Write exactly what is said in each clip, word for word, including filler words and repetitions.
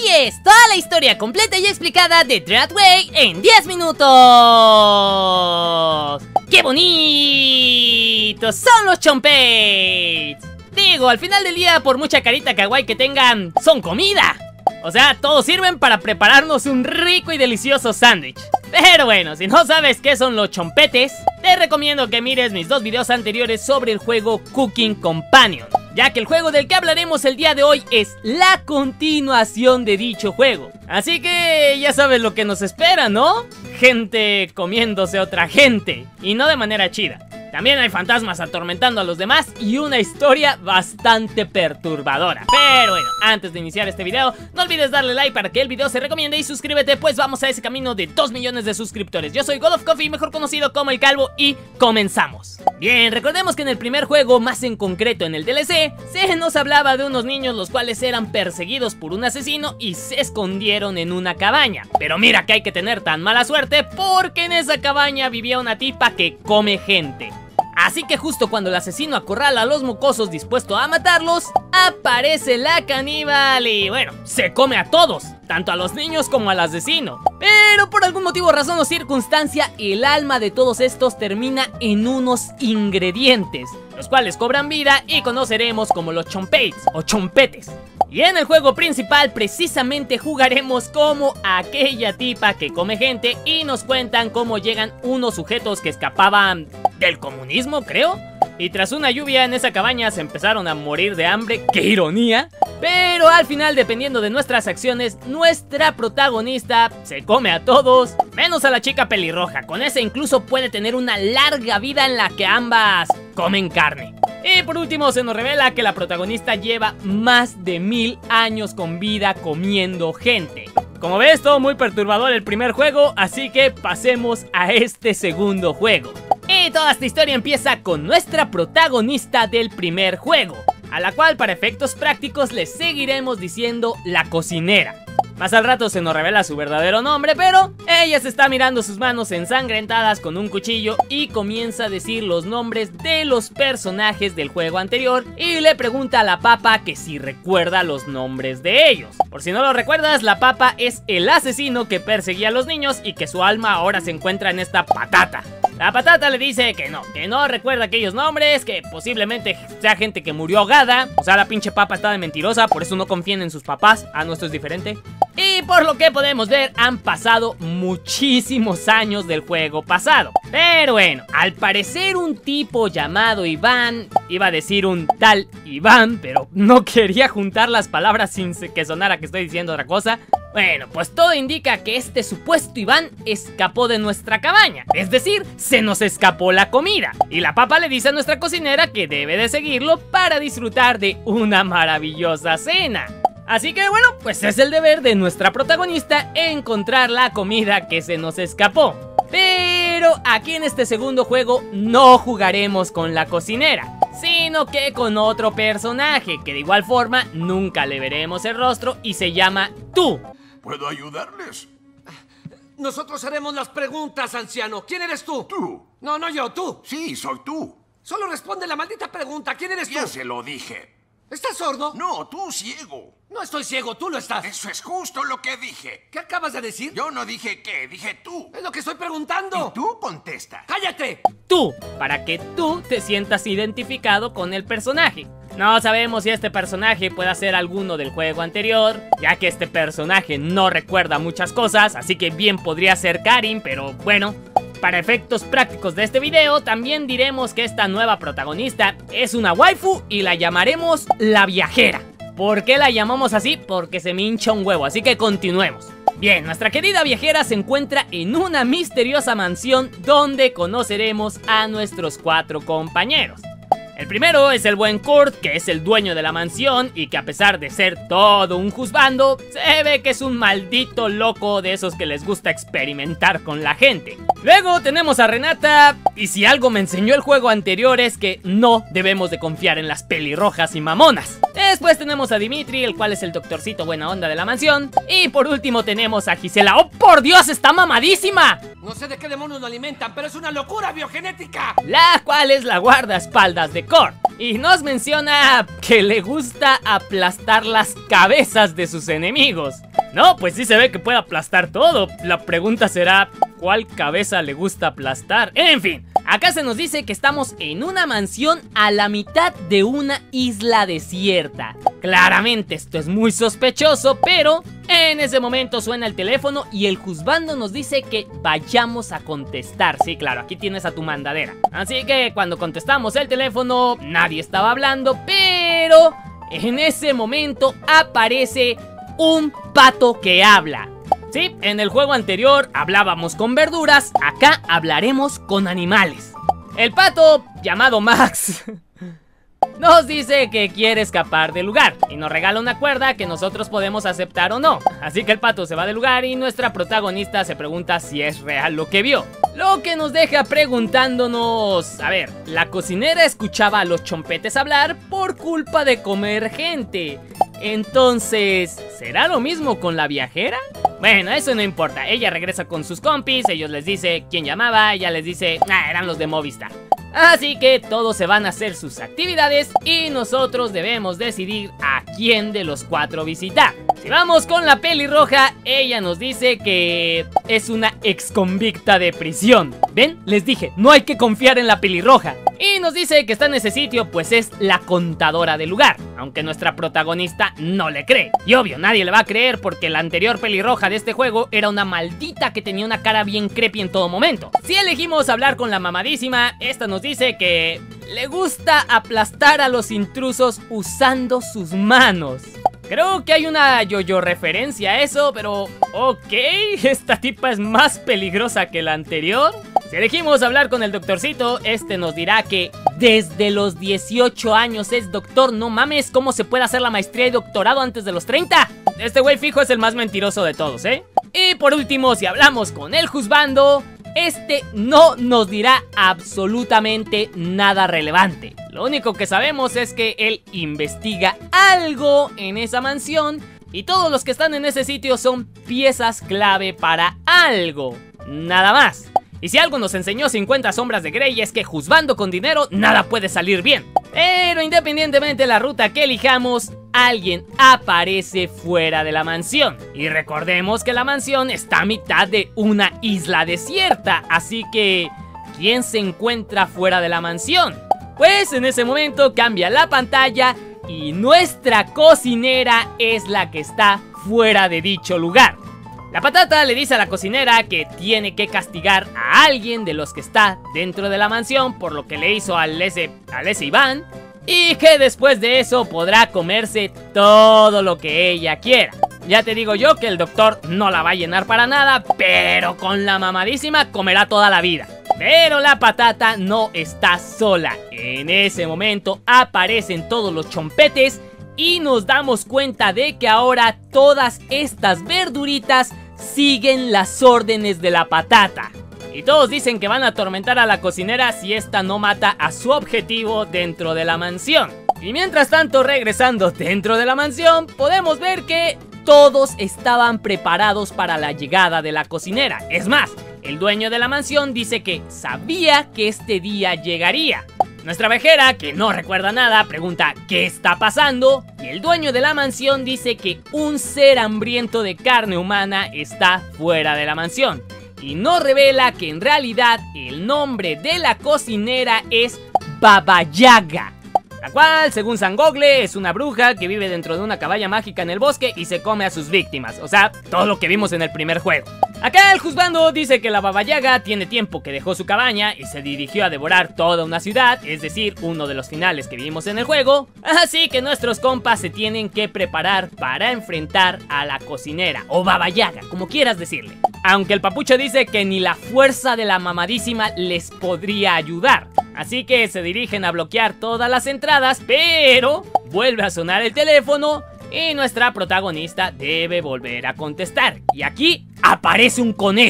es, toda la historia completa y explicada de Dreadway en diez minutos. ¡Qué bonitos son los chompetes! Digo, al final del día, por mucha carita kawaii que tengan, son comida. O sea, todos sirven para prepararnos un rico y delicioso sándwich. Pero bueno, si no sabes qué son los chompetes, te recomiendo que mires mis dos videos anteriores sobre el juego Cooking Companion, ya que el juego del que hablaremos el día de hoy es la continuación de dicho juego. Así que ya sabes lo que nos espera, ¿no? Gente comiéndose a otra gente, y no de manera chida. También hay fantasmas atormentando a los demás y una historia bastante perturbadora. Pero bueno, antes de iniciar este video, no olvides darle like para que el video se recomiende y suscríbete, pues vamos a ese camino de dos millones de suscriptores. Yo soy God of Coffee, mejor conocido como El Calvo, y comenzamos. Bien, recordemos que en el primer juego, más en concreto en el D L C, se nos hablaba de unos niños los cuales eran perseguidos por un asesino y se escondieron en una cabaña. Pero mira que hay que tener tan mala suerte porque en esa cabaña vivía una tipa que come gente. Así que justo cuando el asesino acorrala a los mocosos dispuesto a matarlos, aparece la caníbal y bueno, se come a todos, tanto a los niños como al asesino. Pero por algún motivo, razón o circunstancia, el alma de todos estos termina en unos ingredientes, los cuales cobran vida y conoceremos como los chompetes o chompetes. Y en el juego principal precisamente jugaremos como aquella tipa que come gente y nos cuentan cómo llegan unos sujetos que escapaban del comunismo, creo. Y tras una lluvia en esa cabaña se empezaron a morir de hambre, ¡qué ironía! Pero al final, dependiendo de nuestras acciones, nuestra protagonista se come a todos, menos a la chica pelirroja. Con esa incluso puede tener una larga vida en la que ambas comen carne. Y por último se nos revela que la protagonista lleva más de mil años con vida comiendo gente. Como ves, todo muy perturbador el primer juego, así que pasemos a este segundo juego. Y toda esta historia empieza con nuestra protagonista del primer juego, a la cual para efectos prácticos le seguiremos diciendo la cocinera. Más al rato se nos revela su verdadero nombre, pero ella se está mirando sus manos ensangrentadas con un cuchillo y comienza a decir los nombres de los personajes del juego anterior y le pregunta a la papa que si recuerda los nombres de ellos. Por si no lo recuerdas, la papa es el asesino que perseguía a los niños y que su alma ahora se encuentra en esta patata. La patata le dice que no, que no recuerda aquellos nombres, que posiblemente sea gente que murió ahogada. O sea, la pinche papa está de mentirosa, por eso no confíen en sus papás. Ah, no, esto es diferente. Y por lo que podemos ver, han pasado muchísimos años del juego pasado. Pero bueno, al parecer un tipo llamado Iván, iba a decir un tal Iván, pero no quería juntar las palabras sin que sonara que estoy diciendo otra cosa. Bueno, pues todo indica que este supuesto Iván escapó de nuestra cabaña, es decir, se nos escapó la comida. Y la papa le dice a nuestra cocinera que debe de seguirlo para disfrutar de una maravillosa cena. Así que bueno, pues es el deber de nuestra protagonista encontrar la comida que se nos escapó. Pero aquí en este segundo juego no jugaremos con la cocinera, sino que con otro personaje que de igual forma nunca le veremos el rostro y se llama Tú. ¿Puedo ayudarles? Nosotros haremos las preguntas, anciano. ¿Quién eres tú? Tú. No, no yo, tú. Sí, soy tú. Solo responde la maldita pregunta. ¿Quién eres tú? Ya se lo dije. ¿Estás sordo? No, tú ciego. No estoy ciego, tú lo estás. Eso es justo lo que dije. ¿Qué acabas de decir? Yo no dije qué, dije tú. Es lo que estoy preguntando. Y tú contesta. ¡Cállate! Tú, para que tú te sientas identificado con el personaje. No sabemos si este personaje pueda ser alguno del juego anterior, ya que este personaje no recuerda muchas cosas, así que bien podría ser Karin, pero bueno. Para efectos prácticos de este video, también diremos que esta nueva protagonista es una waifu y la llamaremos la viajera. ¿Por qué la llamamos así? Porque se me hincha un huevo, así que continuemos. Bien, nuestra querida viajera se encuentra en una misteriosa mansión donde conoceremos a nuestros cuatro compañeros. El primero es el buen Kurt, que es el dueño de la mansión y que a pesar de ser todo un juzgando, se ve que es un maldito loco de esos que les gusta experimentar con la gente. Luego tenemos a Renata, y si algo me enseñó el juego anterior es que no debemos de confiar en las pelirrojas y mamonas. Es Después tenemos a Dimitri, el cual es el doctorcito buena onda de la mansión. Y por último tenemos a Gisela. ¡Oh, por Dios! ¡Está mamadísima! No sé de qué demonios lo alimentan, pero es una locura biogenética. La cual es la guardaespaldas de Kurt. Y nos menciona que le gusta aplastar las cabezas de sus enemigos. No, pues sí se ve que puede aplastar todo. La pregunta será, ¿cuál cabeza le gusta aplastar? En fin, acá se nos dice que estamos en una mansión a la mitad de una isla desierta. Claramente esto es muy sospechoso, pero en ese momento suena el teléfono y el juzgando nos dice que vayamos a contestar. Sí, claro, aquí tienes a tu mandadera. Así que cuando contestamos el teléfono, nadie estaba hablando, pero en ese momento aparece un pato que habla. Sí, en el juego anterior hablábamos con verduras, acá hablaremos con animales. El pato, llamado Max, nos dice que quiere escapar del lugar y nos regala una cuerda que nosotros podemos aceptar o no. Así que el pato se va del lugar y nuestra protagonista se pregunta si es real lo que vio. Lo que nos deja preguntándonos, a ver, la cocinera escuchaba a los chompetes hablar por culpa de comer gente. Entonces, ¿será lo mismo con la viajera? Bueno, eso no importa, ella regresa con sus compis, ellos les dice quién llamaba, ella les dice, ah, eran los de Movistar. Así que todos se van a hacer sus actividades y nosotros debemos decidir a quién de los cuatro visitar. Si vamos con la pelirroja, ella nos dice que es una ex convicta de prisión. ¿Ven? Les dije, no hay que confiar en la pelirroja. Y nos dice que está en ese sitio, pues es la contadora del lugar, aunque nuestra protagonista no le cree. Y obvio, nadie le va a creer porque la anterior pelirroja de este juego era una maldita que tenía una cara bien creepy en todo momento. Si elegimos hablar con la mamadísima, esta nos dice que le gusta aplastar a los intrusos usando sus manos. Creo que hay una yo-yo referencia a eso, pero ok, esta tipa es más peligrosa que la anterior. Si elegimos hablar con el doctorcito, este nos dirá que desde los dieciocho años es doctor. No mames, ¿cómo se puede hacer la maestría y doctorado antes de los treinta? Este güey fijo es el más mentiroso de todos, ¿eh? Y por último, si hablamos con el juzgando, este no nos dirá absolutamente nada relevante. Lo único que sabemos es que él investiga algo en esa mansión y todos los que están en ese sitio son piezas clave para algo. Nada más. Y si algo nos enseñó cincuenta sombras de Grey es que juzgando con dinero nada puede salir bien. Pero independientemente de la ruta que elijamos, alguien aparece fuera de la mansión. Y recordemos que la mansión está a mitad de una isla desierta, así que ¿quién se encuentra fuera de la mansión? Pues en ese momento cambia la pantalla y nuestra cocinera es la que está fuera de dicho lugar. La patata le dice a la cocinera que tiene que castigar a alguien de los que está dentro de la mansión por lo que le hizo al ese, al ese Iván, y que después de eso podrá comerse todo lo que ella quiera. Ya te digo yo que el doctor no la va a llenar para nada, pero con la mamadísima comerá toda la vida. Pero la patata no está sola. En ese momento aparecen todos los chompetes y nos damos cuenta de que ahora todas estas verduritas siguen las órdenes de la patata. Y todos dicen que van a atormentar a la cocinera si esta no mata a su objetivo dentro de la mansión. Y mientras tanto, regresando dentro de la mansión, podemos ver que todos estaban preparados para la llegada de la cocinera. Es más, el dueño de la mansión dice que sabía que este día llegaría. Nuestra vejera, que no recuerda nada, pregunta ¿qué está pasando? Y el dueño de la mansión dice que un ser hambriento de carne humana está fuera de la mansión. Y nos revela que en realidad el nombre de la cocinera es Baba Yaga, la cual, según San Gogle, es una bruja que vive dentro de una cabaña mágica en el bosque y se come a sus víctimas. O sea, todo lo que vimos en el primer juego. Acá el juzgando dice que la Baba Yaga tiene tiempo que dejó su cabaña y se dirigió a devorar toda una ciudad, es decir, uno de los finales que vimos en el juego. Así que nuestros compas se tienen que preparar para enfrentar a la cocinera, o Baba Yaga, como quieras decirle. Aunque el papucho dice que ni la fuerza de la mamadísima les podría ayudar. Así que se dirigen a bloquear todas las entradas, pero vuelve a sonar el teléfono y nuestra protagonista debe volver a contestar. Y aquí aparece un conejo.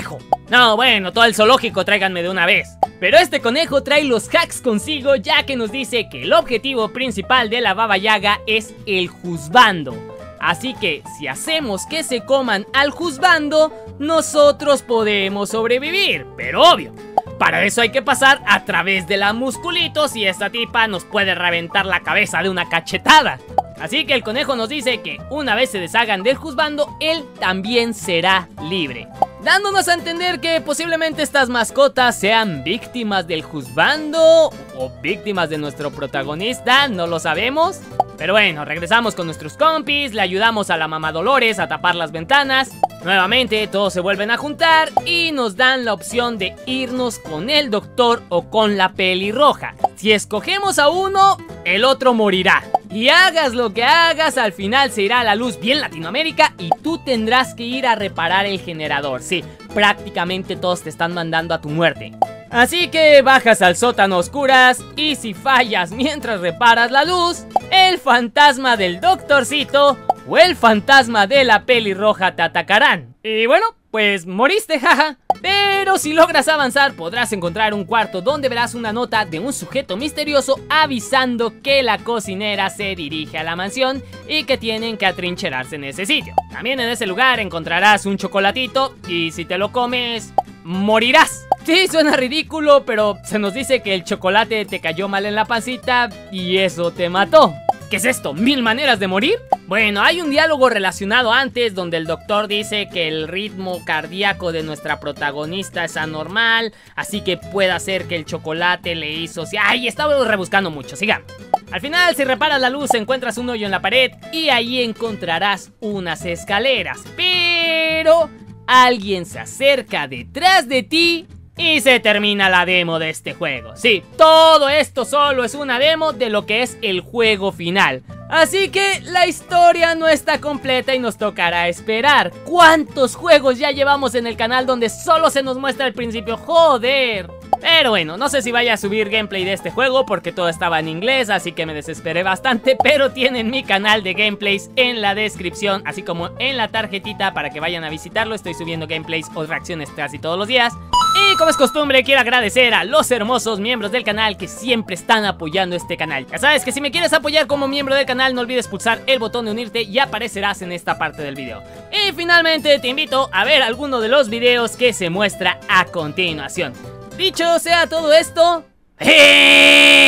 No, bueno, todo el zoológico tráiganme de una vez. Pero este conejo trae los hacks consigo, ya que nos dice que el objetivo principal de la Baba Yaga es el juzgando. Así que si hacemos que se coman al juzgando, nosotros podemos sobrevivir, pero obvio. Para eso hay que pasar a través de la musculitos y esta tipa nos puede reventar la cabeza de una cachetada. Así que el conejo nos dice que una vez se deshagan del juzgando, él también será libre, dándonos a entender que posiblemente estas mascotas sean víctimas del juzgando o víctimas de nuestro protagonista, no lo sabemos. Pero bueno, regresamos con nuestros compis, le ayudamos a la mamá Dolores a tapar las ventanas. Nuevamente todos se vuelven a juntar y nos dan la opción de irnos con el doctor o con la pelirroja. Si escogemos a uno, el otro morirá. Y hagas lo que hagas, al final se irá a la luz bien Latinoamérica y tú tendrás que ir a reparar el generador. Sí, prácticamente todos te están mandando a tu muerte. Así que bajas al sótano a oscuras y si fallas mientras reparas la luz, el fantasma del doctorcito o el fantasma de la pelirroja te atacarán. Y bueno, pues moriste, jaja. Pero si logras avanzar podrás encontrar un cuarto donde verás una nota de un sujeto misterioso avisando que la cocinera se dirige a la mansión y que tienen que atrincherarse en ese sitio. También en ese lugar encontrarás un chocolatito y si te lo comes, morirás. Sí, suena ridículo, pero se nos dice que el chocolate te cayó mal en la pancita y eso te mató. ¿Qué es esto? ¿Mil maneras de morir? Bueno, hay un diálogo relacionado antes donde el doctor dice que el ritmo cardíaco de nuestra protagonista es anormal, así que puede ser que el chocolate le hizo... ¡Ay! Estaba rebuscando mucho, sigamos. Al final, si reparas la luz, encuentras un hoyo en la pared y ahí encontrarás unas escaleras. Pero alguien se acerca detrás de ti y se termina la demo de este juego. Sí, todo esto solo es una demo de lo que es el juego final. Así que la historia no está completa y nos tocará esperar. ¿Cuántos juegos ya llevamos en el canal donde solo se nos muestra el principio? ¡Joder! Pero bueno, no sé si vaya a subir gameplay de este juego porque todo estaba en inglés, así que me desesperé bastante. Pero tienen mi canal de gameplays en la descripción, así como en la tarjetita para que vayan a visitarlo. Estoy subiendo gameplays o reacciones casi todos los días. Y como es costumbre, quiero agradecer a los hermosos miembros del canal que siempre están apoyando este canal. Ya sabes que si me quieres apoyar como miembro del canal, no olvides pulsar el botón de unirte y aparecerás en esta parte del video. Y finalmente te invito a ver alguno de los videos que se muestra a continuación. Dicho sea todo esto, ¡eh!